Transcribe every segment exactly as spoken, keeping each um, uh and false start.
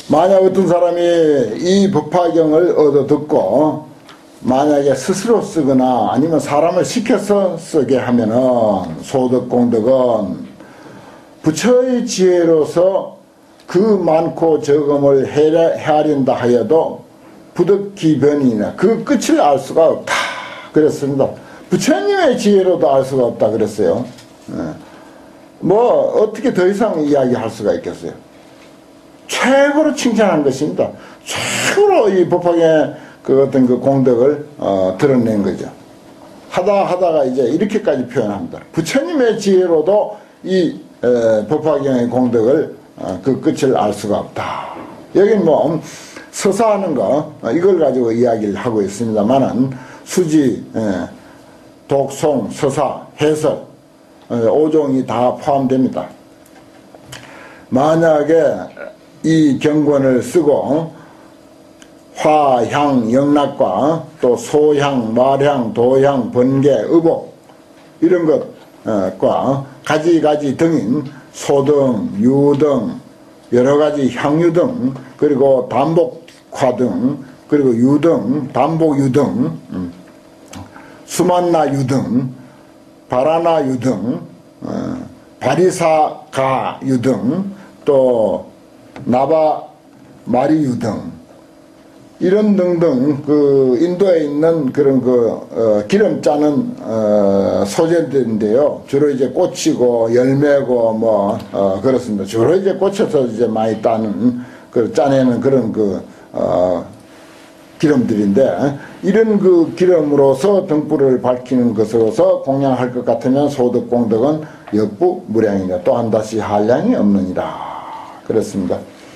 만약 어떤 사람이 이 법화경을 얻어 듣고 만약에 스스로 쓰거나 아니면 사람을 시켜서 쓰게 하면은 소득 공덕은 부처의 지혜로서 그 많고 적음을 헤아린다 하여도 부득기변이나 그 끝을 알 수가 없다 그랬습니다. 부처님의 지혜로도 알 수가 없다 그랬어요. 뭐 어떻게 더 이상 이야기할 수가 있겠어요. 최고로 칭찬한 것입니다. 최고로 이 법화경의 그 어떤 그 공덕을 어, 드러낸 거죠. 하다 하다가 이제 이렇게까지 표현합니다. 부처님의 지혜로도 이 에, 법화경의 공덕을 어, 그 끝을 알 수가 없다. 여긴 뭐 서사하는 거 어, 이걸 가지고 이야기를 하고 있습니다만은 수지, 에, 독송, 서사, 해설 어, 오종이 다 포함됩니다. 만약에 이 경권을 쓰고 화, 향, 영락과 또 소향, 말향, 도향, 번개, 의복 이런 것과 가지가지 등인 소등, 유등, 여러가지 향유등 그리고 담복화등 그리고 유등, 담복유등, 수만나유등, 바라나유등, 바리사가유등 또 나바마리유등 이런 등등 그 인도에 있는 그런 그 어, 기름 짜는 어, 소재들인데요. 주로 이제 꽃이고 열매고 뭐 어, 그렇습니다. 주로 이제 꽂혀서 이제 많이 따는 그 짜내는 그런 그 어, 기름들인데 이런 그 기름으로서 등불을 밝히는 것으로서 공양할 것 같으면 소득 공덕은 역부 무량이다. 또한 다시 한량이 없느니라. 그렇습니다.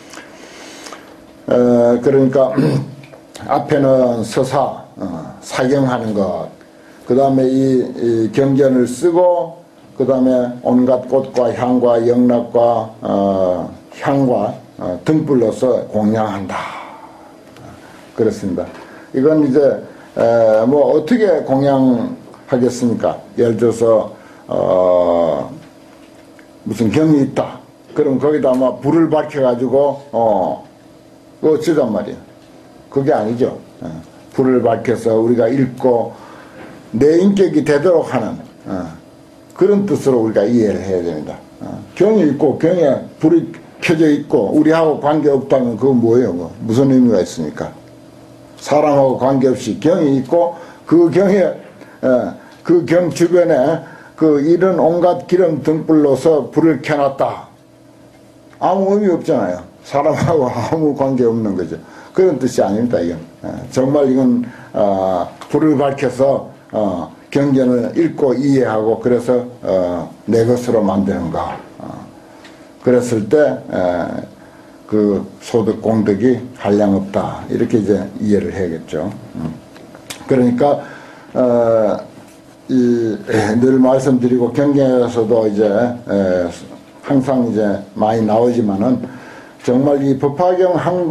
어, 그러니까 앞에는 서사, 어, 사경하는 것, 그 다음에 이, 이 경전을 쓰고, 그 다음에 온갖 꽃과 향과 영락과 어, 향과 어, 등불로서 공양한다. 그렇습니다. 이건 이제 에, 뭐 어떻게 공양하겠습니까? 예를 들어서 어, 무슨 경이 있다. 그럼 거기다 막 불을 밝혀가지고 어, 그거 어쩌단 말이야. 그게 아니죠. 어, 불을 밝혀서 우리가 읽고 내 인격이 되도록 하는 어, 그런 뜻으로 우리가 이해를 해야 됩니다. 어, 경이 있고 경에 불이 켜져 있고 우리하고 관계없다면 그거 뭐예요? 뭐. 무슨 의미가 있습니까? 사람하고 관계없이 경이 있고 그 경에 어, 그 경 주변에 그 이런 온갖 기름 등불로서 불을 켜놨다. 아무 의미 없잖아요. 사람하고 아무 관계 없는 거죠. 그런 뜻이 아닙니다. 이건 정말 이건 어, 불을 밝혀서 어, 경전을 읽고 이해하고 그래서 어, 내 것으로 만드는 거. 어, 그랬을 때 그 소득 공덕이 한량없다. 이렇게 이제 이해를 해야겠죠. 음. 그러니까 어, 이, 늘 말씀드리고 경전에서도 이제 에, 항상 이제 많이 나오지만은 정말 이 법화경 한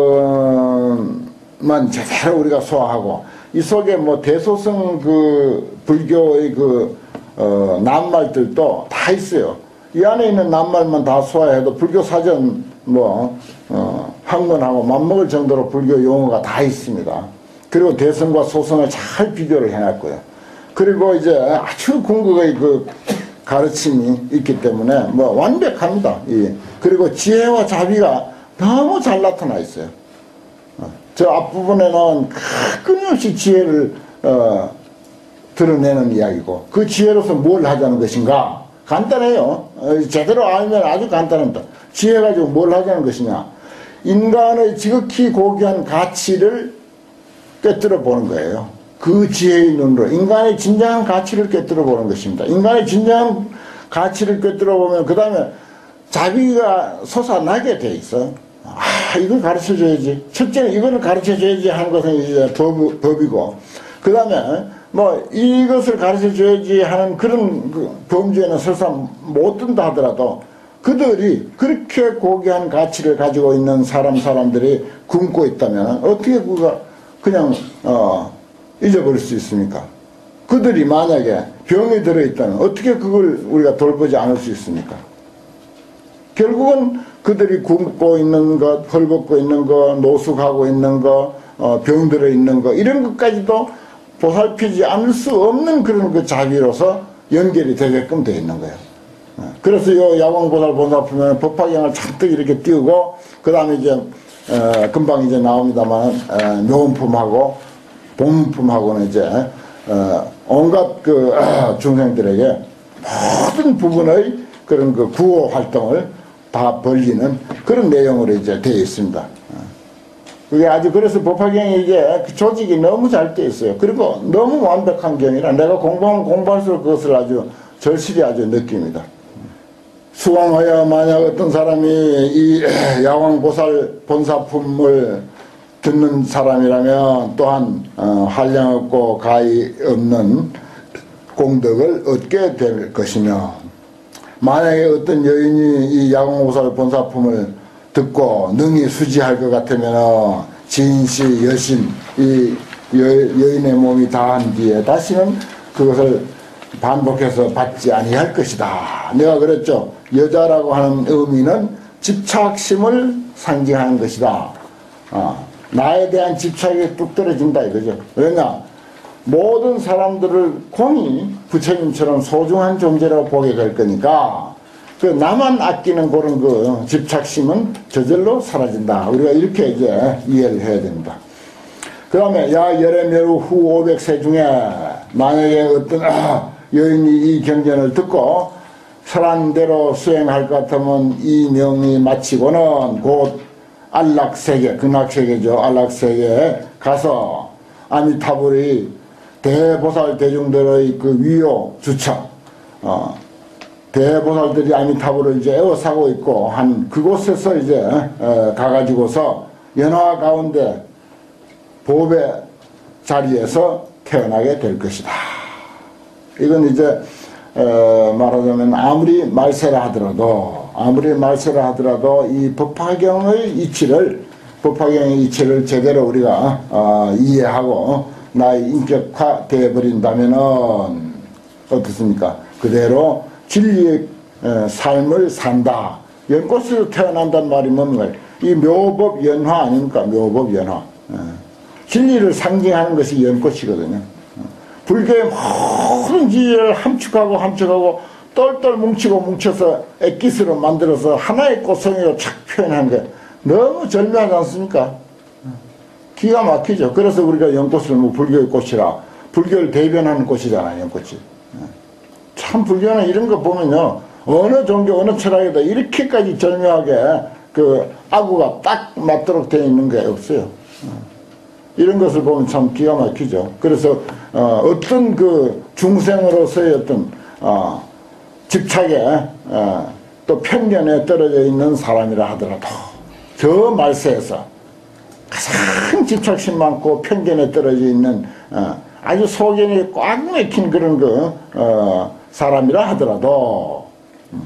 권만 제대로 우리가 소화하고 이 속에 뭐 대소성 그 불교의 그 어, 낱말들도 다 있어요. 이 안에 있는 낱말만 다 소화해도 불교 사전 뭐 어, 한 권하고 맞먹을 정도로 불교 용어가 다 있습니다. 그리고 대성과 소성을 잘 비교를 해놨고요. 그리고 이제 아주 궁극의 그 가르침이 있기 때문에 뭐 완벽합니다. 예. 그리고 지혜와 자비가 너무 잘 나타나 있어요. 어, 저 앞부분에는 끊임없이 지혜를 어, 드러내는 이야기고 그 지혜로서 뭘 하자는 것인가? 간단해요. 어, 제대로 알면 아주 간단합니다. 지혜 가지고 뭘 하자는 것이냐? 인간의 지극히 고귀한 가치를 꿰뚫어 보는 거예요. 그 지혜의 눈으로 인간의 진정한 가치를 꿰뚫어 보는 것입니다. 인간의 진정한 가치를 꿰뚫어 보면 그 다음에 자비가 솟아나게 돼 있어. 아, 이걸 가르쳐 줘야지. 첫째는 이거를 가르쳐 줘야지 하는 것은 이제 법, 법이고, 그 다음에 뭐 이것을 가르쳐 줘야지 하는 그런 그 범주에는 설사 못 든다 하더라도 그들이 그렇게 고귀한 가치를 가지고 있는 사람 사람들이 굶고 있다면 어떻게 그가 그냥 어 잊어버릴 수 있습니까? 그들이 만약에 병이 들어있다면 어떻게 그걸 우리가 돌보지 않을 수 있습니까? 결국은 그들이 굶고 있는 것, 헐벗고 있는 것, 노숙하고 있는 것, 어, 병들어 있는 것, 이런 것까지도 보살피지 않을 수 없는 그런 그 자비로서 연결이 되게끔 되어 있는 거예요. 그래서 요 야광보살 본사품에는 법화경을 잔뜩 이렇게 띄우고, 그 다음에 이제, 어, 금방 이제 나옵니다만, 어, 묘음품하고, 봉품하고는 이제, 어, 온갖 그, 어, 중생들에게 모든 부분의 그런 그 구호 활동을 다 벌리는 그런 내용으로 이제 되어 있습니다. 그게 아주, 그래서 법화경이 이게 그 조직이 너무 잘 되어 있어요. 그리고 너무 완벽한 경이라 내가 공부하면 공부할수록 그것을 아주 절실히 아주 느낍니다. 수강하여 만약 어떤 사람이 이 야광보살 본사품을 듣는 사람이라면 또한 어, 한량 없고 가히 없는 공덕을 얻게 될 것이며, 만약에 어떤 여인이 이 야광보살 본사품을 듣고 능히 수지할 것 같으면 진시 여신 이 여, 여인의 몸이 다한 뒤에 다시는 그것을 반복해서 받지 아니할 것이다. 내가 그랬죠. 여자라고 하는 의미는 집착심을 상징하는 것이다. 어, 나에 대한 집착이 뚝 떨어진다 이거죠. 왜냐? 모든 사람들을 공이 부처님처럼 소중한 존재라고 보게 될 거니까 그 나만 아끼는 그런 그 집착심은 저절로 사라진다. 우리가 이렇게 이제 이해를 해야 됩니다. 그 다음에 야 열애멸후 후 오백 세 중에 만약에 어떤 아, 여인이 이 경전을 듣고 설한 대로 수행할 것 같으면 이 명이 마치고는 곧 안락세계, 극락세계죠. 안락세계에 가서 아미타불의 대보살 대중들의 그 위호 주청, 어, 대보살들이 아미타불을 이제 에워싸고 있고 한 그곳에서 이제 에, 가가지고서 연화 가운데 보배 자리에서 태어나게 될 것이다. 이건 이제 에, 말하자면 아무리 말세라 하더라도 아무리 말세라 하더라도 이 법화경의 이치를 법화경의 이치를 제대로 우리가 어, 이해하고 나의 인격화 되어버린다면은 어떻습니까? 그대로 진리의 에, 삶을 산다. 연꽃에서 태어난단 말이 뭔가 이 묘법 연화 아닙니까? 묘법 연화. 에. 진리를 상징하는 것이 연꽃이거든요. 불교의 모든 진리를 함축하고 함축하고 똘똘 뭉치고 뭉쳐서 액기스로 만들어서 하나의 꽃송이로 착 표현한 게 너무 절묘하지 않습니까? 기가 막히죠. 그래서 우리가 연꽃을 뭐 불교의 꽃이라, 불교를 대변하는 꽃이잖아요, 연꽃이. 참 불교는 이런 거 보면요, 어느 종교 어느 철학에도 이렇게까지 절묘하게 그 아구가 딱 맞도록 되어 있는 게 없어요. 이런 것을 보면 참 기가 막히죠. 그래서 어, 어떤 그 중생으로서의 어떤 어, 집착에 어, 또 편견에 떨어져 있는 사람이라 하더라도 저 말세에서 가장 집착심 많고 편견에 떨어져 있는 어, 아주 소견이 꽉 막힌 그런 그 어, 사람이라 하더라도 음,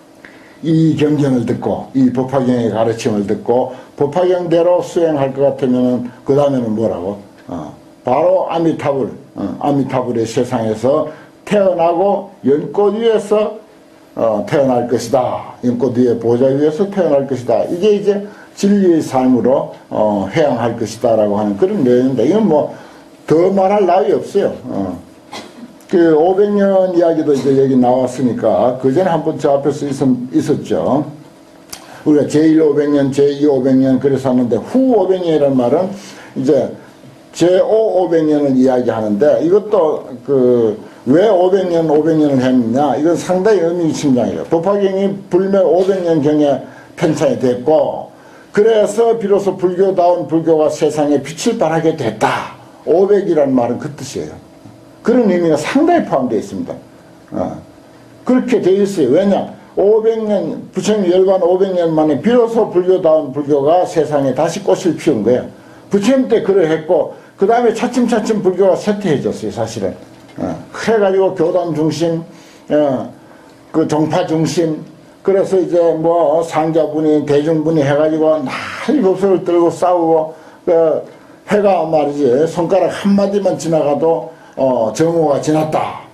이 경전을 듣고 이 법화경의 가르침을 듣고 법화경대로 수행할 것 같으면 그 다음에는 뭐라고? 어, 바로 아미타불, 어, 아미타불의 세상에서 태어나고 연꽃 위에서 어, 태어날 것이다. 연꽃 위에 보좌 위에서 태어날 것이다. 이게 이제 진리의 삶으로 어, 회양할 것이다 라고 하는 그런 내용인데, 이건 뭐 더 말할 나위 없어요. 어. 그 오백 년 이야기도 이제 여기 나왔으니까 그 전에 한번 저 앞에서 있었, 있었죠. 우리가 제일 오백 년, 제이 오백 년 그래서 하는데 후 오백 년이라는 말은 이제 제오 오백 년을 이야기하는데, 이것도 그 왜 오백 년, 오백 년을 했느냐, 이건 상당히 의미심장해요. 법화경이 불매 오백 년경에 편찬이 됐고, 그래서 비로소 불교다운 불교가 세상에 빛을 발하게 됐다. 오백이라는 말은 그 뜻이에요. 그런 의미가 상당히 포함되어 있습니다. 어. 그렇게 되어 있어요. 왜냐? 오백 년, 부처님 열반 오백 년 만에 비로소 불교다운 불교가 세상에 다시 꽃을 피운 거예요. 부처님 때 그러했고, 그 다음에 차츰차츰 불교가 쇠퇴해졌어요, 사실은. 어. 그래가지고 교단 중심, 어, 그 종파 중심, 그래서 이제 뭐 상자분이, 대중분이 해가지고 난리 법석을 들고 싸우고, 그 해가 말이지, 손가락 한마디만 지나가도 어, 정오가 지났다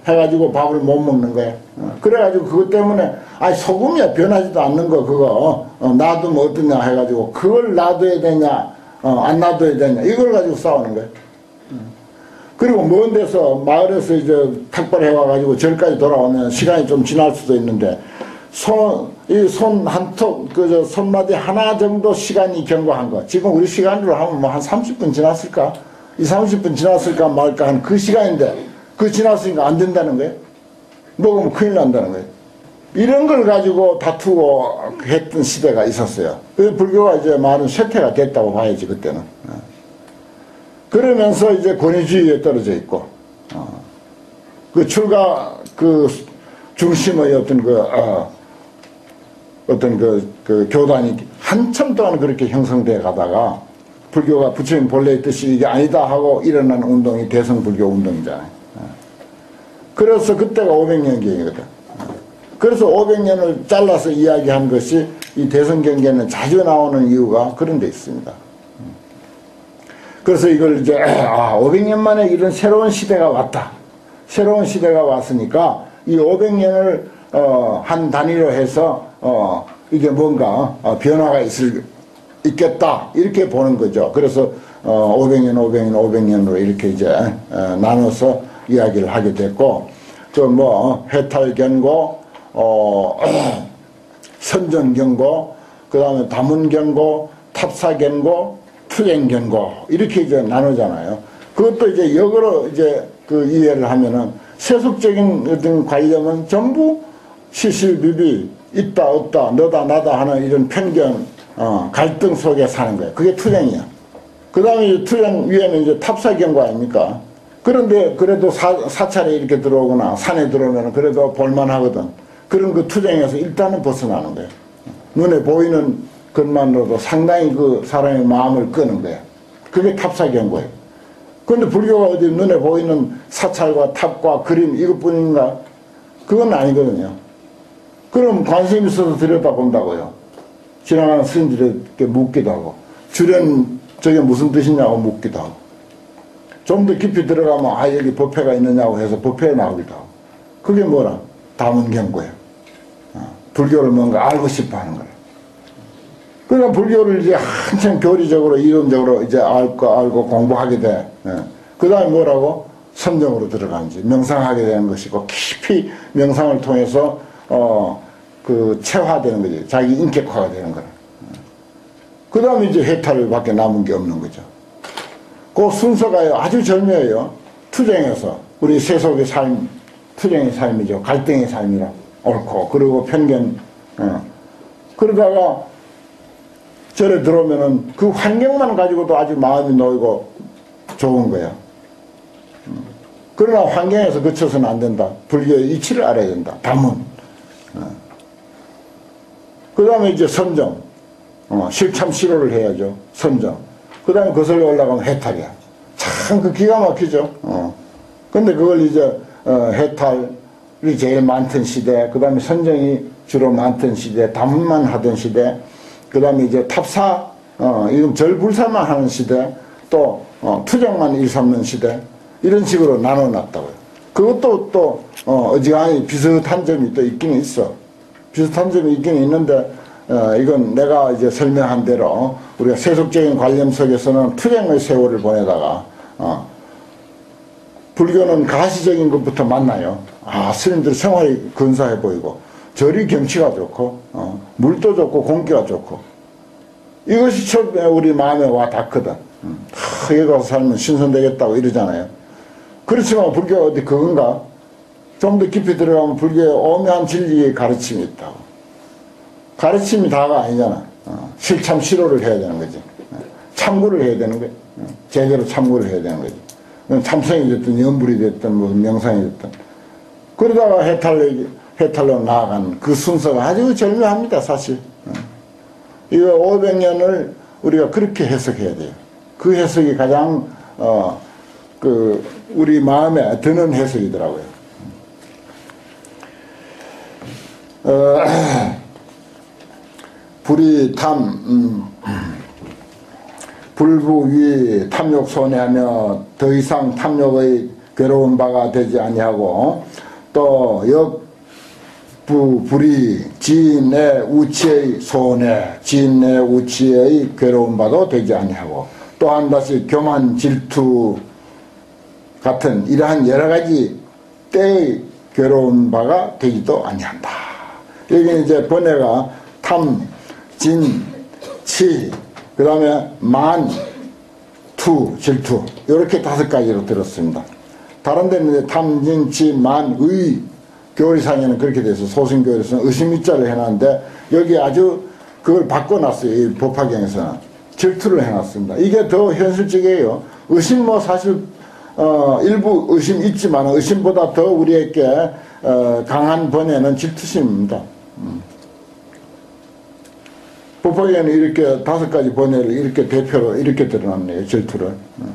해가지고 밥을 못 먹는 거야. 어, 그래가지고 그것 때문에 아니 소금이야 변하지도 않는 거 그거 어, 놔두면 어떠냐 해가지고 그걸 놔둬야 되냐 어, 안 놔둬야 되냐 이걸 가지고 싸우는 거야. 그리고 먼 데서 마을에서 이제 탁발해 와가지고 절까지 돌아오면 시간이 좀 지날 수도 있는데 손 이 손 한 톡 그 저 손마디 하나 정도 시간이 경과한 거. 지금 우리 시간으로 하면 뭐 한 삼십 분 지났을까? 이 삼십 분 지났을까 말까 한 그 시간인데 그 지났으니까 안 된다는 거예요. 먹으면 큰일 난다는 거예요. 이런 걸 가지고 다투고 했던 시대가 있었어요. 그 불교가 이제 말은 쇠퇴가 됐다고 봐야지 그때는. 그러면서 이제 권위주의에 떨어져 있고, 어, 그 출가 그 중심의 어떤 그 어, 어떤 그, 그 교단이 한참 동안 그렇게 형성돼 가다가 불교가 부처님 본래의 뜻이 이게 아니다 하고 일어난 운동이 대성불교 운동이잖아요. 어. 그래서 그때가 오백 년경이거든. 어. 그래서 오백 년을 잘라서 이야기한 것이 이 대성경계는 자주 나오는 이유가 그런 데 있습니다. 그래서 이걸 이제 아 오백 년 만에 이런 새로운 시대가 왔다. 새로운 시대가 왔으니까 이 오백 년을 어, 한 단위로 해서 어, 이게 뭔가 어, 변화가 있을 있겠다 이렇게 보는 거죠. 그래서 어, 오백 년, 오백 년, 오백 년으로 이렇게 이제 어, 나눠서 이야기를 하게 됐고 또 뭐 해탈견고, 어, 선정견고, 그 다음에 다문견고, 탑사견고. 투쟁견고 이렇게 이제 나누잖아요. 그것도 이제 역으로 이제 그 이해를 하면은 세속적인 어떤 관념은 전부 시실비비 있다 없다 너다 나다 하는 이런 편견 어, 갈등 속에 사는 거예요. 그게 투쟁이야. 그 다음에 투쟁 위에는 이제 탑사견고 아닙니까? 그런데 그래도 사, 사찰에 이렇게 들어오거나 산에 들어오면 그래도 볼만하거든. 그런 그 투쟁에서 일단은 벗어나는 거예요. 눈에 보이는 것만으로도 상당히 그 사람의 마음을 끄는 거예요. 그게 탑사견고예요. 그런데 불교가 어디 눈에 보이는 사찰과 탑과 그림 이것뿐인가? 그건 아니거든요. 그럼 관심 있어서 들여다본다고요. 지나가는 스님들에게 묻기도 하고 주련 저게 무슨 뜻이냐고 묻기도 하고 좀 더 깊이 들어가면 아 여기 법회가 있느냐고 해서 법회에 나오기도 하고 그게 뭐라? 다문경고예요. 어, 불교를 뭔가 알고 싶어 하는 거예요. 그러니까 불교를 이제 한참 교리적으로 이론적으로 이제 알고 알고 공부하게 돼. 예. 그 다음에 뭐라고? 선정으로 들어가는지 명상하게 되는 것이고 깊이 명상을 통해서 어 그 체화되는 거지. 자기 인격화가 되는 거라. 예. 그 다음에 이제 해탈밖에 남은 게 없는 거죠. 그 순서가 아주 절묘해요. 투쟁에서 우리 세속의 삶, 투쟁의 삶이죠. 갈등의 삶이라 옳고 그리고 편견. 어. 그러다가 절에 들어오면은 그 환경만 가지고도 아주 마음이 놓이고 좋은 거야. 그러나 환경에서 그쳐서는 안 된다. 불교의 이치를 알아야 된다. 다문. 그 다음에 이제 선정. 어, 실참 실호를 해야죠. 선정. 그 다음에 거슬러 올라가면 해탈이야. 참 그 기가 막히죠. 어. 근데 그걸 이제 어, 해탈이 제일 많던 시대, 그 다음에 선정이 주로 많던 시대, 다문만 하던 시대, 그 다음에 이제 탑사, 어, 이건 절불사만 하는 시대, 또, 어, 투쟁만 일삼는 시대, 이런 식으로 나눠놨다고요. 그것도 또, 어, 어지간히 비슷한 점이 또 있기는 있어. 비슷한 점이 있기는 있는데, 어, 이건 내가 이제 설명한 대로, 우리가 세속적인 관념 속에서는 투쟁의 세월을 보내다가, 어, 불교는 가시적인 것부터 만나요. 아, 스님들 생활이 근사해 보이고, 절이 경치가 좋고 어, 물도 좋고 공기가 좋고 이것이 처음에 우리 마음에 와 닿거든. 음. 하, 여기 가서 살면 신선되겠다고 이러잖아요. 그렇지만 불교가 어디 그건가? 좀 더 깊이 들어가면 불교에 오묘한 진리의 가르침이 있다고. 가르침이 다가 아니잖아. 어, 실참 실호를 해야 되는 거지. 어, 참고를 해야 되는 거야. 어, 제대로 참고를 해야 되는 거지. 참선이 됐든 염불이 됐든 무슨 명상이 됐든 그러다가 해탈 해탈로 나아간 그 순서가 아주 절묘합니다, 사실. 이거 오백 년을 우리가 그렇게 해석해야 돼요. 그 해석이 가장, 어, 그, 우리 마음에 드는 해석이더라고요. 어, 불이 탐, 음, 불부 위 탐욕 손해하며 더 이상 탐욕의 괴로운 바가 되지 아니하고 또 역부 불이 지인의 우치의 손해 지인의 우치의 괴로운 바도 되지 아니하고 또한 다시 교만 질투 같은 이러한 여러 가지 때의 괴로운 바가 되지도 아니한다. 여기 이제 번외가 탐, 진, 치, 그 다음에 만, 투, 질투 이렇게 다섯 가지로 들었습니다. 다른 데는 이제 탐, 진, 치, 만, 의 교리상에는 그렇게 돼서 소신교리에서는 의심의자를 해놨는데 여기 아주 그걸 바꿔놨어요. 이 법화경에서는 질투를 해놨습니다. 이게 더 현실적이에요. 의심 뭐 사실 어, 일부 의심 있지만 의심보다 더 우리에게 어, 강한 번뇌는 질투심입니다. 음. 법화경에는 이렇게 다섯 가지 번뇌를 이렇게 대표로 이렇게 드러났네요. 질투를. 음.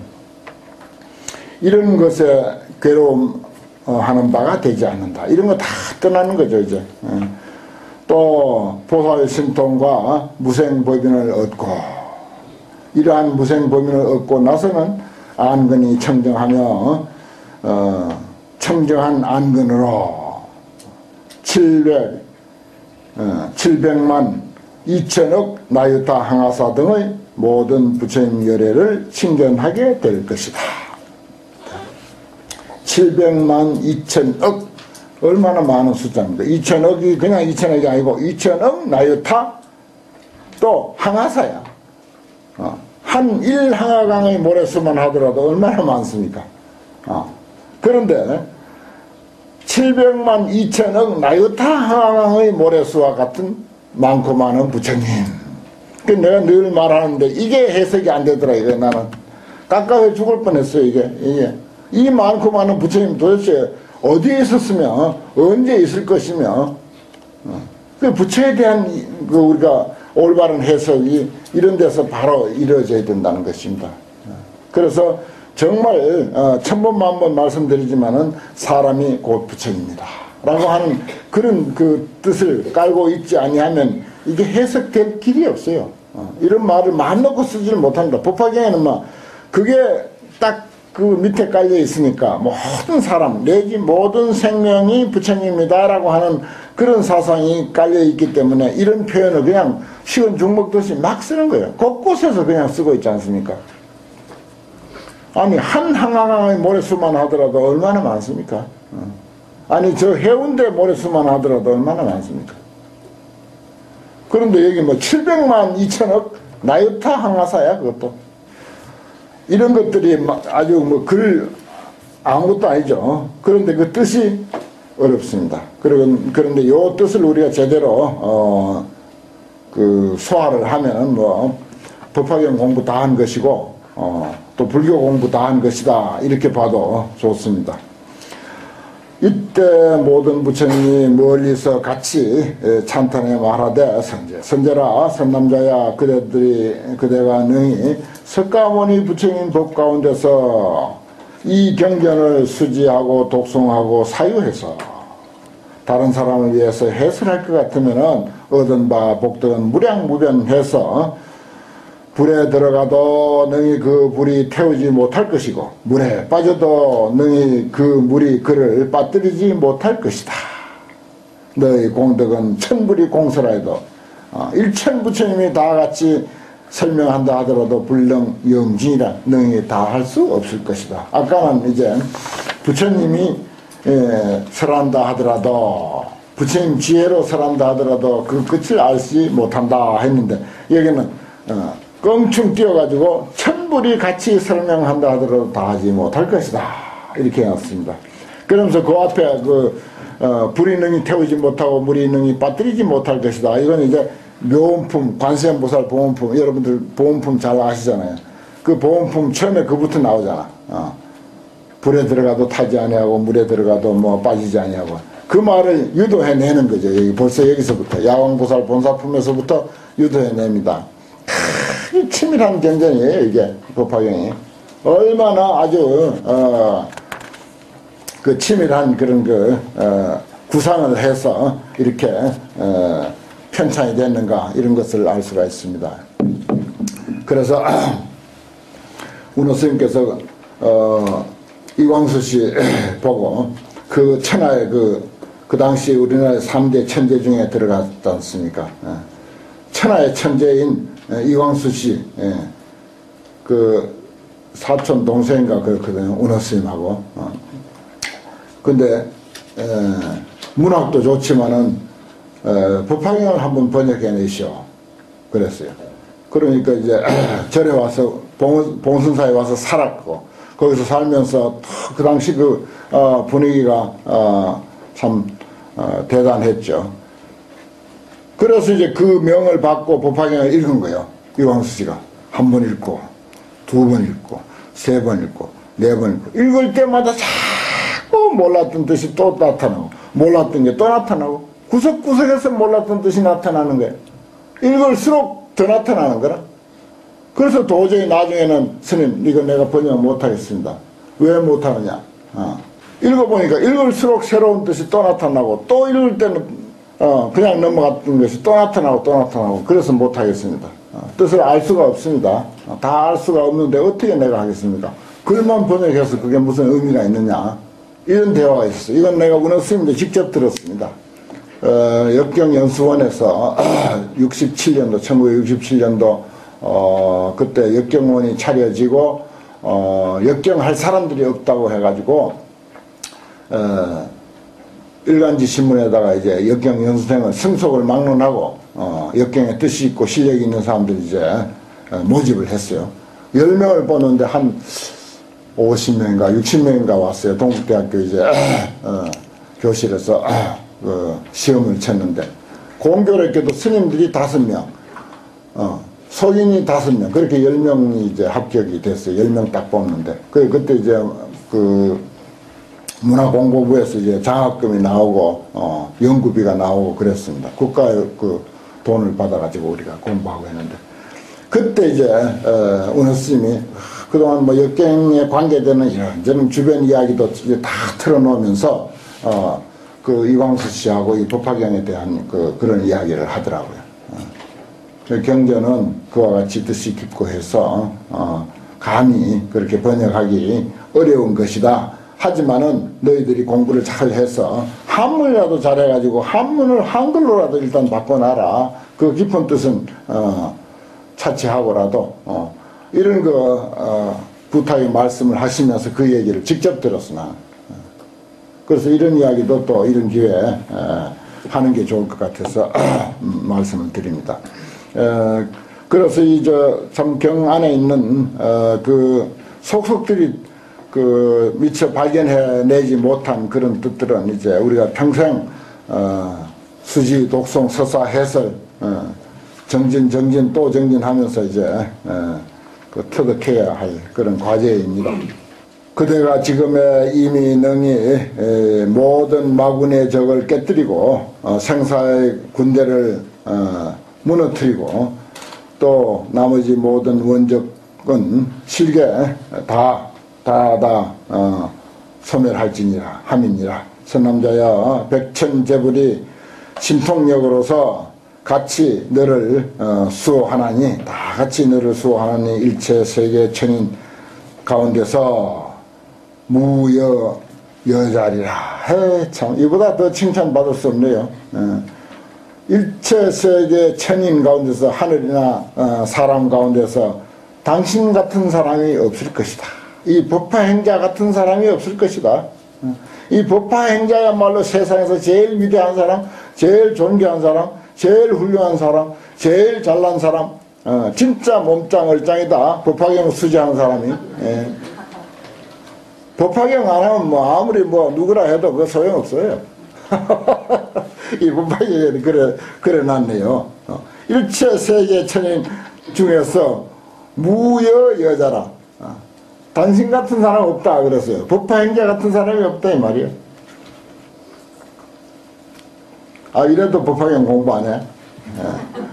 이런 것에 괴로움 어, 하는 바가 되지 않는다. 이런 거 다 떠나는 거죠, 이제. 음. 또 보살 신통과 무생법인을 얻고 이러한 무생법인을 얻고 나서는 안근이 청정하며 어, 청정한 안근으로 칠백, 어, 칠백만 이천억 나유타 항아사 등의 모든 부처님 열애를 친견하게 될 것이다. 칠백만 이천억 얼마나 많은 숫자입니다. 이천억이 그냥 이천억이 아니고 이천억 나유타 또 항아사야. 어. 한 일 항아강의 모래수만 하더라도 얼마나 많습니까? 어. 그런데 칠백만 이천억 나유타 항아강의 모래수와 같은 많고 많은 부처님. 그 내가 늘 말하는데 이게 해석이 안 되더라 이거 나는. 깎아서 죽을 뻔했어요 이게. 이게. 이 많고 많은 부처님 도대체 어디에 있었으며 언제 있을 것이며 어. 그 부처에 대한 그 우리가 올바른 해석이 이런 데서 바로 이루어져야 된다는 것입니다. 그래서 정말 천번만번 말씀드리지만은 사람이 곧 부처입니다 라고 하는 그런 그 뜻을 깔고 있지 아니하면 이게 해석될 길이 없어요. 이런 말을 말 놓고 쓰지를 못합니다. 법화경에는 막 그게 딱 그 밑에 깔려 있으니까 모든 사람 내지 모든 생명이 부처님이다 라고 하는 그런 사상이 깔려 있기 때문에 이런 표현을 그냥 쉬운 죽 먹듯이 막 쓰는 거예요. 곳곳에서 그냥 쓰고 있지 않습니까? 아니 한 항아강의 모래수만 하더라도 얼마나 많습니까? 아니 저 해운대 모래수만 하더라도 얼마나 많습니까? 그런데 여기 뭐 칠백만 이천억 나유타 항아사야 그것도. 이런 것들이 아주 뭐 글 아무것도 아니죠. 그런데 그 뜻이 어렵습니다. 그런데 이 뜻을 우리가 제대로 어 그 소화를 하면 뭐 법화경 공부 다 한 것이고 어 또 불교 공부 다 한 것이다 이렇게 봐도 좋습니다. 이때 모든 부처님이 멀리서 같이 찬탄해 말하되 선제 선제라 선남자야 그대들이 그대가 능히 석가모니 부처님 법 가운데서 이 경전을 수지하고 독송하고 사유해서 다른 사람을 위해서 해설할 것 같으면은 얻은 바 복덕은 무량무변해서 불에 들어가도 능히 그 불이 태우지 못할 것이고 물에 빠져도 능히 그 물이 그를 빠뜨리지 못할 것이다. 너희 공덕은 천불이 공설하여도 어, 일천 부처님이 다 같이 설명한다 하더라도 불능 영진이라 능히 다 할 수 없을 것이다. 아까는 이제 부처님이 예, 설한다 하더라도 부처님 지혜로 설한다 하더라도 그 끝을 알지 못한다 했는데 여기는 어, 껑충 뛰어가지고 천불이 같이 설명한다 하더라도 다 하지 못할 것이다 이렇게 해놨습니다. 그러면서 그 앞에 그 어, 불이 능히 태우지 못하고 물이 능히 빠뜨리지 못할 것이다. 이건 이제 묘원품 관세음보살 보온품 여러분들 보온품 잘 아시잖아요. 그 보온품 처음에 그부터 나오잖아. 어. 불에 들어가도 타지 아니하고 물에 들어가도 뭐 빠지지 아니하고 그 말을 유도해내는 거죠. 여기 벌써 여기서부터 야왕보살 본사품에서부터 유도해냅니다. 크, 치밀한 경전이에요 이게 법화경이. 얼마나 아주 어, 그 치밀한 그런 그 어, 구상을 해서 이렇게 어, 편찬이 됐는가 이런 것을 알 수가 있습니다. 그래서 운호 스님께서 어, 이광수 씨 보고 그 천하의 그, 그 당시 우리나라의 삼 대 천재 중에 들어갔지 않습니까? 천하의 천재인 이광수 씨, 그 사촌 동생인가 그렇거든요. 운어 스님하고. 근데 에, 문학도 좋지만은 에, 법화경을 한번 번역해 내시오. 그랬어요. 그러니까 이제 절에 와서 봉, 봉선사에 와서 살았고 거기서 살면서 그 당시 그 어, 분위기가 어, 참 어, 대단했죠. 그래서 이제 그 명을 받고 법화경을 읽은 거예요. 이광수 씨가 한 번 읽고 두 번 읽고 세 번 읽고 네 번 읽고 읽을 때마다 자꾸 몰랐던 뜻이 또 나타나고 몰랐던 게 또 나타나고 구석구석에서 몰랐던 뜻이 나타나는 거예요. 읽을수록 더 나타나는 거라. 그래서 도저히 나중에는 스님 이거 내가 번역 못하겠습니다. 왜 못하느냐. 어. 읽어보니까 읽을수록 새로운 뜻이 또 나타나고 또 읽을 때는 어, 그냥 넘어갔던 것이 또 나타나고 또 나타나고 그래서 못하겠습니다. 어, 뜻을 알 수가 없습니다. 어, 다 알 수가 없는데 어떻게 내가 하겠습니까? 글만 번역해서 그게 무슨 의미가 있느냐. 이런 대화가 있었어요. 이건 내가 운어 스님도 직접 들었습니다. 어, 역경연수원에서 육십칠 년도 천구백육십칠 년도 어, 그때 역경원이 차려지고 어, 역경할 사람들이 없다고 해가지고 어, 일간지 신문에다가 이제 역경 연수생을 승속을 막론하고 어, 역경에 뜻이 있고 실력이 있는 사람들이 이제 어, 모집을 했어요. 열 명을 뽑는데 한 오십 명인가 육십 명인가 왔어요. 동국대학교 이제 어, 교실에서 어, 시험을 쳤는데 공교롭게도 스님들이 다섯 명, 어, 소인이 다섯 명, 그렇게 열 명이 이제 합격이 됐어요. 열 명 딱 뽑는데 그 그때 이제 그 문화공보부에서 이제 장학금이 나오고 어, 연구비가 나오고 그랬습니다. 국가의 그 돈을 받아가지고 우리가 공부하고 했는데 그때 이제 어, 운어 스님이 그동안 뭐 역경에 관계되는 이런저런 주변 이야기도 이제 다 틀어놓으면서 어, 그 이광수 씨하고 이 법화경에 대한 그 그런 이야기를 하더라고요. 어. 경전은 그와 같이 뜻이 깊고 해서 어, 감히 그렇게 번역하기 어려운 것이다. 하지만은 너희들이 공부를 잘 해서 한문이라도 잘해가지고 한문을 한글로라도 일단 바꿔놔라. 그 깊은 뜻은 어, 차치하고라도 어, 이런 그 어, 부탁의 말씀을 하시면서 그 얘기를 직접 들었으나 어, 그래서 이런 이야기도 또 이런 기회에 어, 하는 게 좋을 것 같아서 음, 말씀을 드립니다. 어, 그래서 이 저 참 경 안에 있는 어, 그 속속들이 그 미처 발견해내지 못한 그런 뜻들은 이제 우리가 평생 어, 수지, 독송, 서사, 해설 어, 정진, 정진 또 정진하면서 이제 어, 그 터득해야 할 그런 과제입니다. 그대가 지금의 이미 능히 에, 모든 마군의 적을 깨뜨리고 어, 생사의 군대를 어, 무너뜨리고 또 나머지 모든 원적은 실게 다 다, 다, 어, 소멸할지니라, 함이니라. 선남자여, 백천제불이 신통력으로서 같이 너를, 어, 수호하나니, 다 같이 너를 수호하나니, 일체 세계 천인 가운데서 무여, 여자리라. 해, 참, 이보다 더 칭찬받을 수 없네요. 어. 일체 세계 천인 가운데서, 하늘이나, 어, 사람 가운데서 당신 같은 사람이 없을 것이다. 이 법화행자 같은 사람이 없을 것이다. 이 법화행자야말로 세상에서 제일 위대한 사람, 제일 존귀한 사람, 제일 훌륭한 사람, 제일 잘난 사람, 어, 진짜 몸짱 얼짱이다. 법화경 수지하는 사람이. 예. 법화경 안 하면 뭐 아무리 뭐 누구라 해도 그 소용없어요. 이 법화경이 그래, 그래 놨네요. 어. 일체 세계 천인 중에서 무여 여자라. 어. 당신 같은 사람 없다 그랬어요. 법화행자 같은 사람이 없다 이 말이에요. 아 이래도 법화경 공부 안 해? 예.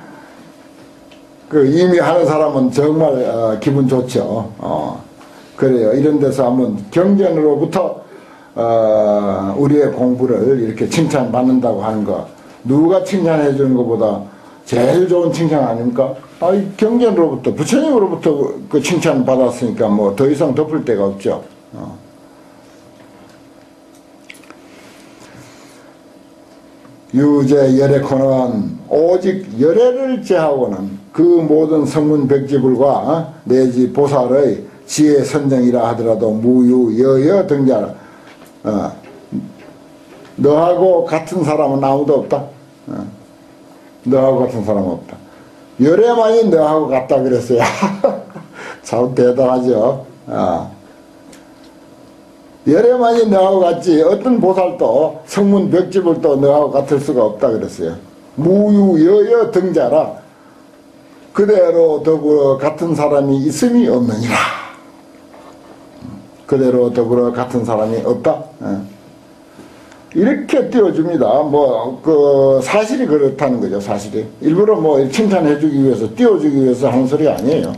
그 이미 하는 사람은 정말 어, 기분 좋죠. 어, 그래요. 이런 데서 한번 경전으로부터 어, 우리의 공부를 이렇게 칭찬받는다고 하는 거 누가 칭찬해 주는 것보다 제일 좋은 칭찬 아닙니까? 아, 이 경전으로부터 부처님으로부터 그 칭찬 받았으니까 뭐 더 이상 덮을 데가 없죠. 어. 유제 열애코는 오직 열애를 제하고는 그 모든 성문백지불과 내지 보살의 지혜 선정이라 하더라도 무유 여여 등자 어, 너하고 같은 사람은 아무도 없다. 어, 너하고 같은 사람은 없다. 열애만이 너하고 같다 그랬어요. 참 대단하죠. 어. 열애만이 너하고 같지 어떤 보살도 성문 벽집을도 너하고 같을 수가 없다 그랬어요. 무유여여 등자라 그대로 더불어 같은 사람이 있음이 없느니라. 그대로 더불어 같은 사람이 없다. 이렇게 띄워줍니다. 뭐 그 사실이 그렇다는 거죠. 사실이 일부러 뭐 칭찬해주기 위해서 띄워주기 위해서 하는 소리 아니에요.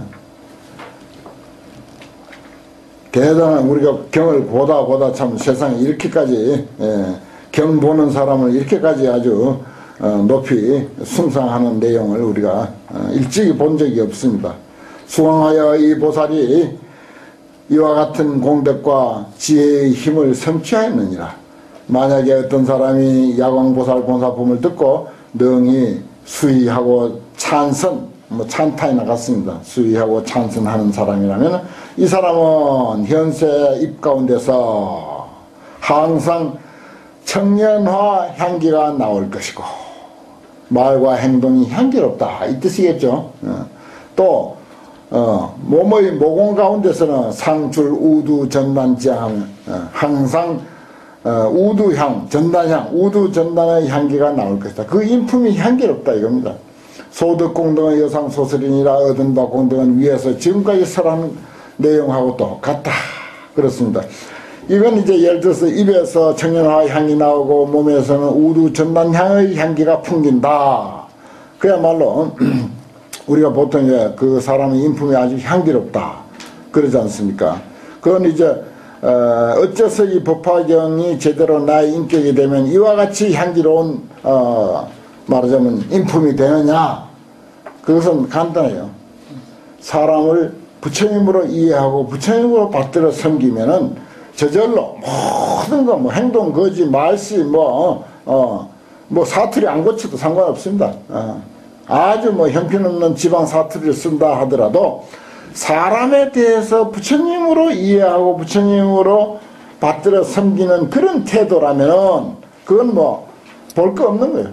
대단한 우리가 경을 보다 보다 참 세상에 이렇게까지 예, 경 보는 사람을 이렇게까지 아주 어, 높이 숭상하는 내용을 우리가 어, 일찍이 본 적이 없습니다. 수강하여 이 보살이 이와 같은 공덕과 지혜의 힘을 성취하였느니라. 만약에 어떤 사람이 야광보살 본사품을 듣고 능히 수의하고 찬선, 뭐 찬타에 나갔습니다. 수의하고 찬선하는 사람이라면 이 사람은 현세 입 가운데서 항상 청년화 향기가 나올 것이고 말과 행동이 향기롭다 이 뜻이겠죠. 또 어, 몸의 모공 가운데서는 상출 우두 전단지향 어, 항상 어, 우두향 전단향 우두 전단의 향기가 나올 것이다. 그 인품이 향기롭다 이겁니다. 소득 공덕은 여상 소설이니라 얻은 바 공덕은 위에서 지금까지 설한 내용하고 똑같다 그렇습니다. 이건 이제 예를 들어서 입에서 청년화 향이 나오고 몸에서는 우두 전단향의 향기가 풍긴다. 그야말로 우리가 보통 이제 그 사람의 인품이 아주 향기롭다 그러지 않습니까? 그건 이제 어, 어째서 이 법화경이 제대로 나의 인격이 되면 이와 같이 향기로운 어, 말하자면 인품이 되느냐? 그것은 간단해요. 사람을 부처님으로 이해하고 부처님으로 받들어 섬기면은 저절로 모든 거 뭐 행동, 거지, 말씨 뭐 어, 뭐 사투리 안 고쳐도 상관없습니다. 어. 아주 뭐 형편없는 지방 사투리를 쓴다 하더라도 사람에 대해서 부처님으로 이해하고 부처님으로 받들어 섬기는 그런 태도라면은 그건 뭐 볼 거 없는 거예요.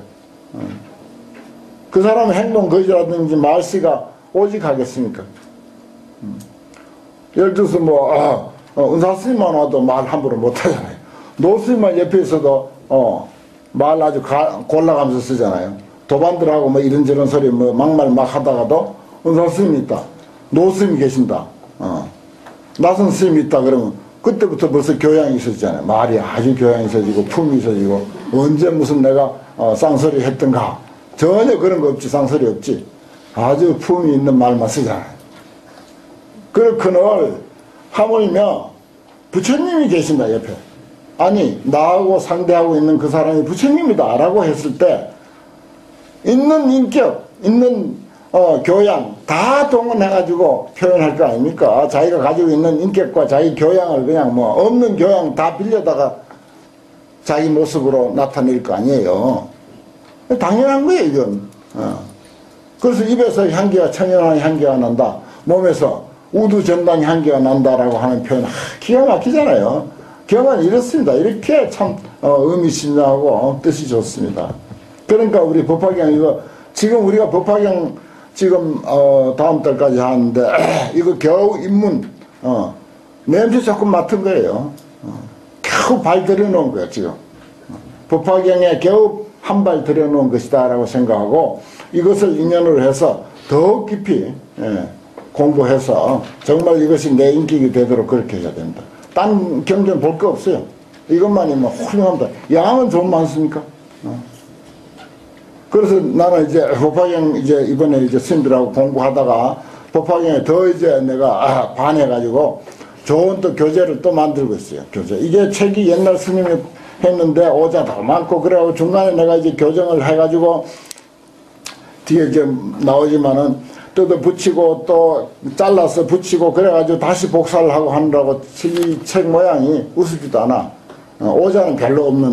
그 사람의 행동 거지라든지 말씨가 오직 하겠습니까? 예를 들어서 뭐 아, 어, 은사스님만 와도 말 함부로 못하잖아요. 노스님만 옆에 있어도 어, 말 아주 가, 골라가면서 쓰잖아요. 도반들하고 뭐 이런저런 소리 뭐 막말 막 하다가도 은사스님이 있다. 노스님이 계신다. 어. 나선 스님이 있다 그러면 그때부터 벌써 교양이 있어지잖아요. 말이 아주 교양이 있어지고 품이 있어지고 언제 무슨 내가 어, 쌍소리 했던가 전혀 그런 거 없지. 쌍소리 없지. 아주 품이 있는 말만 쓰잖아요. 그렇거늘 하물며 부처님이 계신다 옆에. 아니 나하고 상대하고 있는 그 사람이 부처님이다 라고 했을 때 있는 인격, 있는 어, 교양 다 동원해가지고 표현할 거 아닙니까? 자기가 가지고 있는 인격과 자기 교양을 그냥 뭐 없는 교양 다 빌려다가 자기 모습으로 나타낼 거 아니에요. 당연한 거예요 이건. 어. 그래서 입에서 향기가 청연한 향기가 난다. 몸에서 우두전단 향기가 난다라고 하는 표현 하, 기가 막히잖아요. 경은 이렇습니다. 이렇게 참 어, 의미심장하고 어, 뜻이 좋습니다. 그러니까 우리 법화경 이거 지금 우리가 법화경 지금 어, 다음 달까지 하는데 에이, 이거 겨우 입문 어, 냄새 조금 맡은 거예요. 어, 겨우 발 들여놓은 거예요 지금. 법화경에 겨우 한 발 들여놓은 것이다 라고 생각하고 이것을 인연으로 해서 더욱 깊이 예, 공부해서 정말 이것이 내 인격이 되도록 그렇게 해야 된다. 딴 경전 볼 거 없어요. 이것만이면 훌륭합니다. 양은 좀 많습니까? 어. 그래서 나는 이제 법화경 이제 이번에 이제 스님들하고 공부하다가 법화경에 더 이제 내가 아, 반해가지고 좋은 또 교재를 또 만들고 있어요. 교재. 이게 책이 옛날 스님이 했는데 오자도 많고 그래가지고 중간에 내가 이제 교정을 해가지고 뒤에 이제 나오지만은 뜯어 붙이고 또 잘라서 붙이고 그래가지고 다시 복사를 하고 하느라고 이 책 모양이 우습지도 않아. 어, 오자는 별로 없는데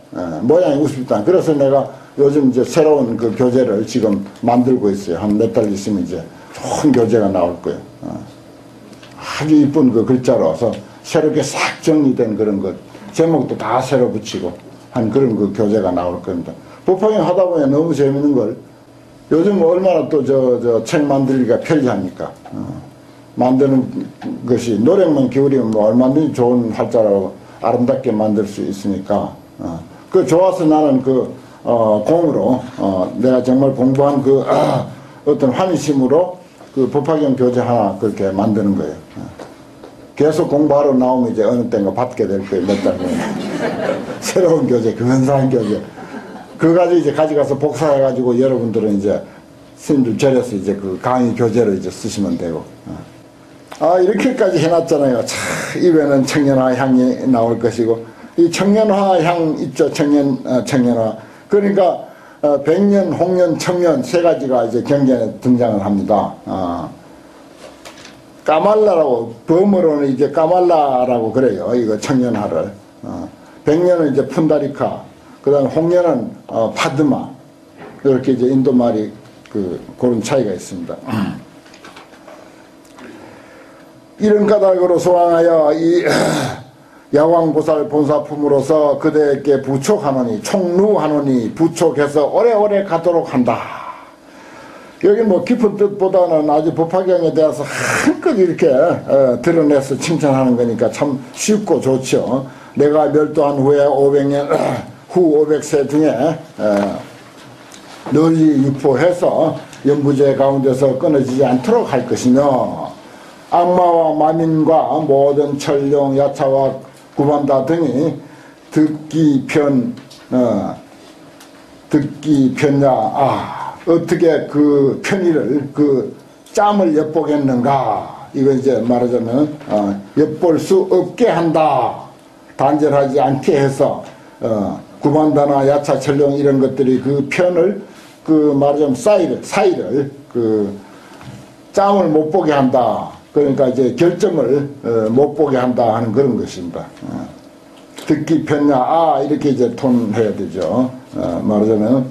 어, 모양이 우습다. 그래서 내가 요즘 이제 새로운 그 교재를 지금 만들고 있어요. 한 몇 달 있으면 이제 좋은 교재가 나올 거예요. 어. 아주 이쁜 그 글자로서 새롭게 싹 정리된 그런 것, 제목도 다 새로 붙이고 한 그런 그 교재가 나올 겁니다. 법화경 하다 보면 너무 재밌는 걸, 요즘 얼마나 또 저, 저 책 만들기가 편리합니까? 어. 만드는 것이 노력만 기울이면 뭐 얼마든지 좋은 활자로 아름답게 만들 수 있으니까, 어. 그 좋아서 나는 그, 어, 공으로, 어, 내가 정말 공부한 그, 아, 어떤 환희심으로 그 법화경 교재 하나 그렇게 만드는 거예요. 어. 계속 공부하러 나오면 이제 어느 때인가 받게 될 거예요. 몇 달 후에. 새로운 교재, 근사한 교재. 그거 가지고 이제 가져가서 복사해가지고 여러분들은 이제 스님들 절에서 이제 그 강의 교재를 이제 쓰시면 되고. 아, 이렇게까지 해놨잖아요. 참, 입에는 청년화 향이 나올 것이고, 이 청년화 향 있죠. 청년, 어, 청년화. 그러니까, 어, 백년, 홍년, 청년 세 가지가 이제 경전에 등장을 합니다. 어. 까말라라고, 범어로는 이제 까말라라고 그래요. 이거 청년화를. 어. 백년은 이제 푼다리카. 그 다음 홍년은 어, 파드마. 이렇게 이제 인도 말이 그, 그런 차이가 있습니다. 이런 까닭으로 소왕하여 이 야광보살 본사품으로서 그대에게 부촉하노니, 총루하노니, 부촉해서 오래오래 가도록 한다. 여기 뭐 깊은 뜻보다는 아주 법화경에 대해서 한껏 이렇게 어, 드러내서 칭찬하는 거니까 참 쉽고 좋죠. 내가 멸도한 후에 오백 년 후 오백 세 중에 어, 널리 유포해서 연부제 가운데서 끊어지지 않도록 할 것이며, 악마와 마민과 모든 천룡, 야차와 구반다 등이 듣기 편, 어, 듣기 편야, 아, 어떻게 그 편의를, 그 짬을 엿보겠는가. 이거 이제 말하자면, 어, 엿볼 수 없게 한다. 단절하지 않게 해서, 어, 구반다나 야차, 천룡 이런 것들이 그 편을, 그 말하자면 사이를, 사이를, 그 짬을 못 보게 한다. 그러니까 이제 결점을 어, 못 보게 한다 하는 그런 것입니다. 어. 듣기 편야, 아, 이렇게 이제 톤해야 되죠. 어, 말하자면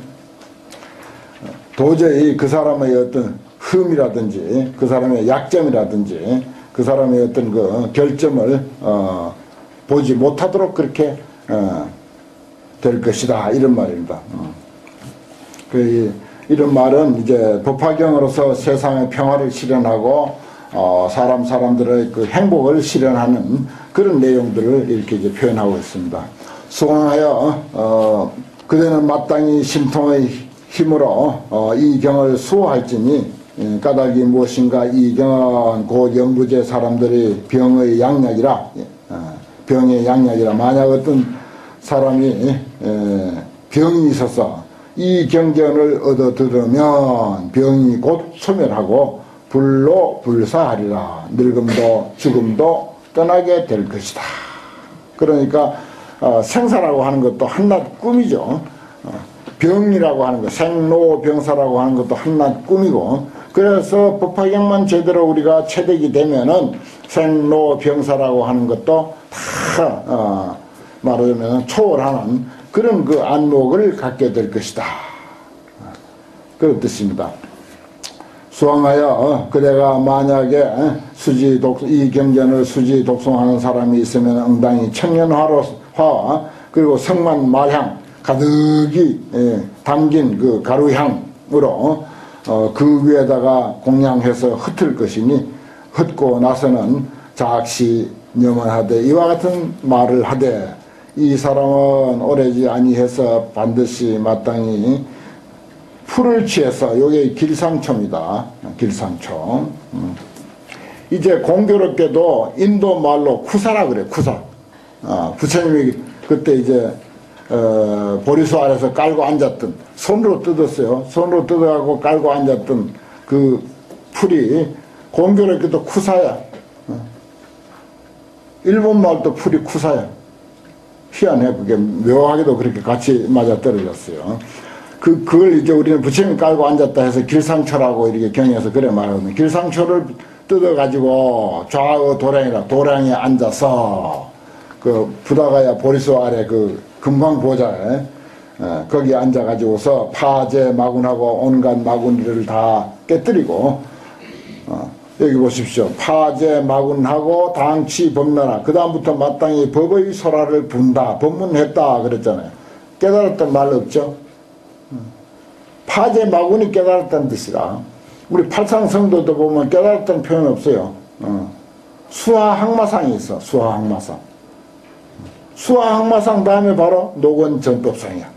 도저히 그 사람의 어떤 흠이라든지 그 사람의 약점이라든지 그 사람의 어떤 그 결점을 어, 보지 못하도록 그렇게 어, 될 것이다, 이런 말입니다. 어. 그, 이런 말은 이제 법화경으로서 세상의 평화를 실현하고 어, 사람 사람들의 그 행복을 실현하는 그런 내용들을 이렇게 이제 표현하고 있습니다. 수강하여 어, 그대는 마땅히 심통의 힘으로 어, 이 경을 수호할지니, 예, 까닭이 무엇인가. 이 경은 곧 연부제 사람들이 병의 양약이라, 예, 어, 병의 양약이라. 만약 어떤 사람이 예, 병이 있어서 이 경전을 얻어 들으면 병이 곧 소멸하고 불로 불사하리라. 늙음도 죽음도 떠나게 될 것이다. 그러니까 어, 생사라고 하는 것도 한낱 꿈이죠. 어, 병이라고 하는 것, 생로병사라고 하는 것도 한낱 꿈이고, 그래서 법화경만 제대로 우리가 체득이 되면은 생로병사라고 하는 것도 다 어, 말하자면 초월하는 그런 그 안목을 갖게 될 것이다. 그런 뜻입니다. 수왕하여 그대가 만약에 수지 독, 이 경전을 수지 독송하는 사람이 있으면 응당히 청년화로 화 그리고 성만 말향 가득이 예, 담긴 그 가루향으로 어, 그 위에다가 공양해서 흩을 것이니, 흩고 나서는 작시 염원하되 이와 같은 말을 하되, 이 사람은 오래지 아니해서 반드시 마땅히 풀을 취해서, 요게 길상초입니다. 길상초. 음. 이제 공교롭게도 인도 말로 쿠사라 그래, 쿠사. 아, 부처님이 그때 이제, 어, 보리수 아래서 깔고 앉았던, 손으로 뜯었어요. 손으로 뜯어가고 깔고 앉았던 그 풀이 공교롭게도 쿠사야. 어. 일본 말도 풀이 쿠사야. 희한해. 그게 묘하게도 그렇게 같이 맞아 떨어졌어요. 그, 그걸 이제 우리는 부처님 깔고 앉았다 해서 길상초라고 이렇게 경에서 그래 말하거든요. 길상초를 뜯어가지고 좌우 도량이라, 도량에 앉아서 그 부다가야 보리수 아래 그 금강보좌에 어, 거기 앉아가지고서 파제 마군하고 온갖 마군들을 다 깨뜨리고 어, 여기 보십시오. 파제 마군하고 당치 법나라. 그 다음부터 마땅히 법의 소라를 분다. 법문했다 그랬잖아요. 깨달았던 말 없죠. 파제 마군이 깨달았다는 뜻이라. 우리 팔상성도도 보면 깨달았다는 표현 없어요. 어. 수하항마상이 있어. 수하항마상. 수하항마상 다음에 바로 노건전법상이야.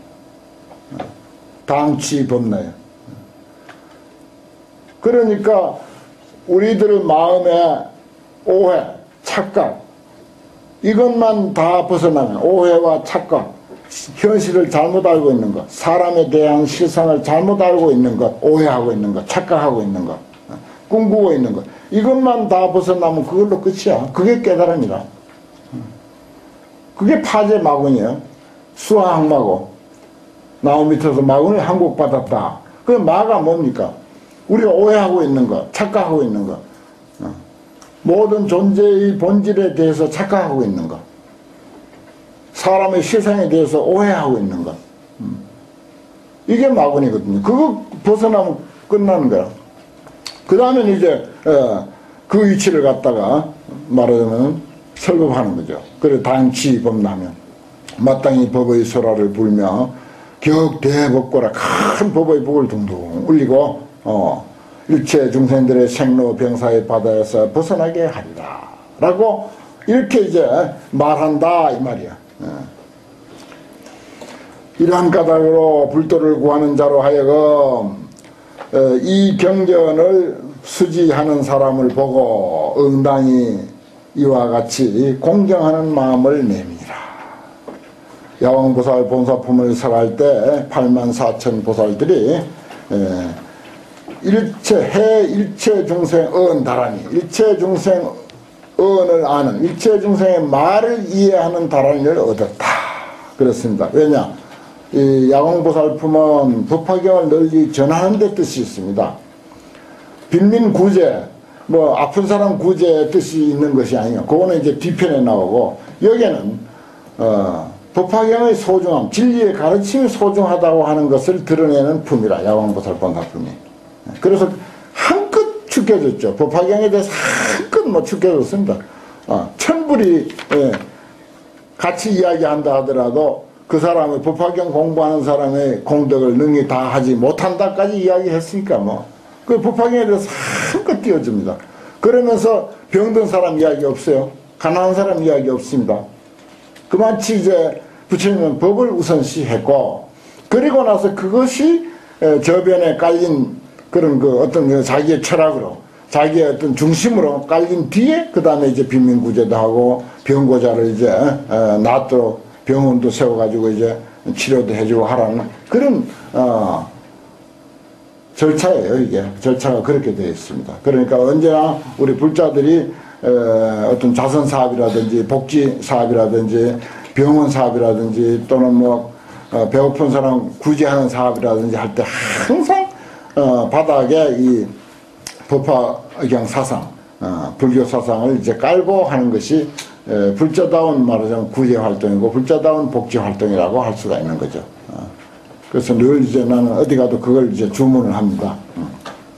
당치법나야. 그러니까 우리들 마음의 오해, 착각 이것만 다 벗어나면 오해와 착각, 현실을 잘못 알고 있는 것, 사람에 대한 실상을 잘못 알고 있는 것, 오해하고 있는 것, 착각하고 있는 것, 꿈꾸고 있는 것 이것만 다 벗어나면 그걸로 끝이야. 그게 깨달음이라. 그게 파제 마군이에요. 수하항마고 나무 밑에서 마군을 항복받았다. 그 마가 뭡니까? 우리가 오해하고 있는 것, 착각하고 있는 것, 모든 존재의 본질에 대해서 착각하고 있는 것, 사람의 실상에 대해서 오해하고 있는 것, 이게 마군이거든요. 그거 벗어나면 끝나는 거야. 그 다음에 이제 그 위치를 갖다가 말하자면 설법하는 거죠. 그래 당치 법나면 마땅히 법의 소라를 불며 격대법고라 큰 법의 복을 둥둥 울리고 어, 일체 중생들의 생로 병사의 바다에서 벗어나게 하리라 라고 이렇게 이제 말한다 이 말이야. 예. 이러한 까닭으로 불도를 구하는 자로 하여금 어, 이 경전을 수지하는 사람을 보고 응당히 이와 같이 공경하는 마음을 내미라. 야왕보살 본사품을 설할 때 팔만 사천 보살들이 에, 일체 해 일체 중생 은 다라니 일체 중생 은을 아는 일체 중생의 말을 이해하는 다라니를 얻었다 그렇습니다. 왜냐 이 야왕보살품은 법화경을 널리 전하는 데 뜻이 있습니다. 빈민구제 뭐 아픈 사람 구제의 뜻이 있는 것이 아니에요. 그거는 이제 뒤편에 나오고 여기에는 어, 법화경의 소중함, 진리의 가르침이 소중하다고 하는 것을 드러내는 품이라 야왕보살 본사품이. 그래서 한껏 축해졌죠. 법화경에 대해서 한껏 뭐 축해졌습니다. 어, 천불이 예, 같이 이야기한다 하더라도 그 사람의 법화경 공부하는 사람의 공덕을 능히 다 하지 못한다까지 이야기했으니까 뭐 그 법화경에 대해서 한껏 띄워줍니다. 그러면서 병든 사람 이야기 없어요. 가난한 사람 이야기 없습니다. 그만치 이제 부처님은 법을 우선시했고 그리고 나서 그것이 저변에 깔린 그런 그 어떤 자기의 철학으로 자기의 어떤 중심으로 깔린 뒤에 그 다음에 이제 빈민구제도 하고 병고자를 이제 낫도록 병원도 세워가지고 이제 치료도 해주고 하라는 그런 어 절차예요. 이게 절차가 그렇게 되어 있습니다. 그러니까 언제나 우리 불자들이 어떤 자선 사업이라든지 복지 사업이라든지 병원 사업이라든지 또는 뭐 배고픈 사람 구제하는 사업이라든지 할 때 항상 어 바닥에 이 법화경 사상, 어 불교 사상을 이제 깔고 하는 것이 에 불자다운 말하자면 구제 활동이고 불자다운 복지 활동이라고 할 수가 있는 거죠. 어 그래서 늘 이제 나는 어디 가도 그걸 이제 주문을 합니다. 음.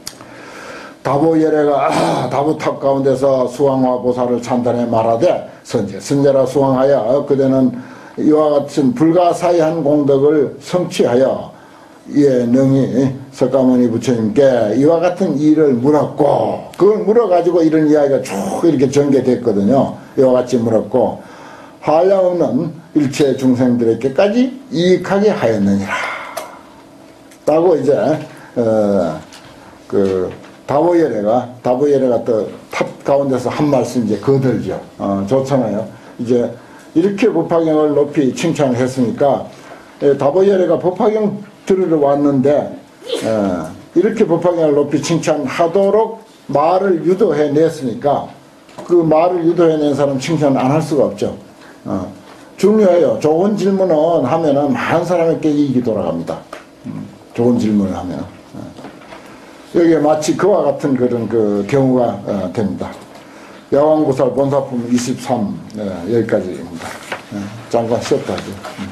다보예래가 아, 다보탑 가운데서 수왕화 보살을 찬단해 말하되 선제 선제라 수왕하여 그대는 이와 같은 불가사의한 공덕을 성취하여 이에 능히 석가모니 부처님께 이와 같은 일을 물었고 그걸 물어가지고 이런 이야기가 쭉 이렇게 전개됐거든요. 이와 같이 물었고 한량없는 일체 중생들에게까지 이익하게 하였느니라 라고 이제 어, 그 다보예래가 다보예래가 또 탑 가운데서 한 말씀 이제 거들죠. 어, 좋잖아요. 이제 이렇게 법화경을 높이 칭찬을 했으니까 예, 다보예래가 법화경 들으러 왔는데 예, 이렇게 법화경을 높이 칭찬하도록 말을 유도해 냈으니까 그 말을 유도해 낸 사람 칭찬 안 할 수가 없죠. 어, 중요해요. 좋은 질문은 하면은 많은 사람에게 이익이 돌아갑니다. 음, 좋은 질문을 하면. 여기에 마치 그와 같은 그런 그 경우가 어, 됩니다. 야왕보살 본사품 이십삼 네, 여기까지입니다. 네, 잠깐 쉬었다 하죠. 음.